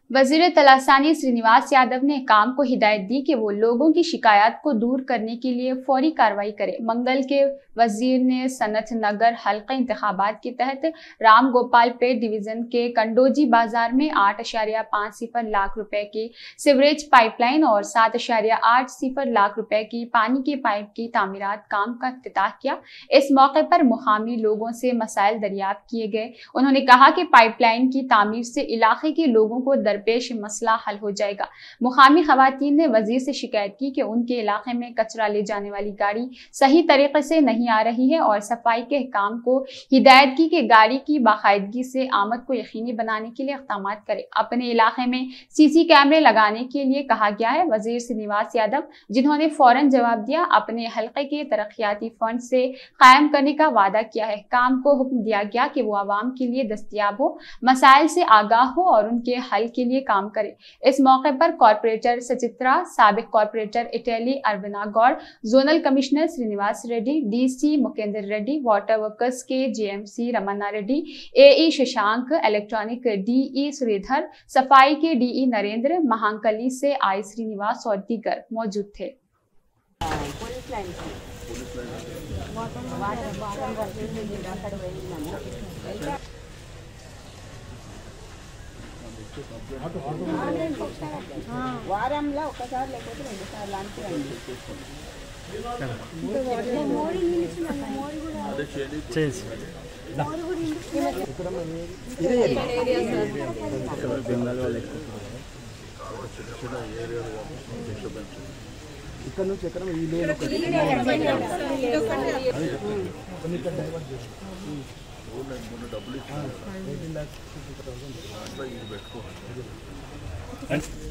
वजीर तलासानी श्रीनिवास यादव ने काम को हिदायत दी कि वो लोगों की शिकायत को दूर करने के लिए फौरी कार्रवाई करे। मंगल के वजीर ने सनत नगर हल्का इंतखाबात के तहत राम गोपाल पेट डिवीजन के कंडोजी बाजार में 8.50 लाख रुपए की सीवरेज पाइपलाइन और 7.80 लाख रुपए की पानी के पाइप की तामीरात काम का इफ्तिताह किया। इस मौके पर मुकामी लोगों से मसाइल दरियाफ्त किए गए। उन्होंने कहा कि पाइपलाइन की तामीर से इलाके के लोगों को पेश मसला हल हो जाएगा। मुकामी खवातीन ने वजीर से शिकायत की कि उनके इलाके में कचरा ले जाने वाली गाड़ी सही तरीके से नहीं आ रही है और सफाई के काम को हिदायत की कि गाड़ी की बाकायदगी से आमद को यकीनी बनाने के लिए इक़दाम करे। अपने इलाके में सीसी कैमरे लगाने के लिए कहा गया है। वजीर श्रीनिवास यादव, जिन्होंने फौरन जवाब दिया, अपने हल्के के तरक्याती फंड से कायम करने का वादा किया है। काम को हुक्म दिया गया कि वो आवाम के लिए दस्तयाब हो, मसाइल से आगाह हो और उनके हल के लिए काम करे। इस मौके पर कॉर्पोरेटर सचित्रा, साबिक कॉर्पोरेटर इटली अरविना Goud, zonal commissioner Srinivas Reddy, DC Mukendra Reddy, water workers के JMC Ramanna Reddy, AE Shashank, electronic DE Sridhar, सफाई के डीई नरेंद्र, महांकली से आई श्रीनिवास और दीगर मौजूद थे। వారంలో ఒకసారి లేకపోతే 2 సార్లు అంతే ఇక్కడ నుంచి ఎక్కడ ఈ డబ్బులు